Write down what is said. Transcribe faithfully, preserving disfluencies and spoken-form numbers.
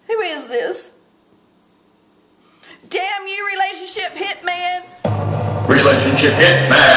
Who is this? Damn you, relationship hitman! Relationship hitman!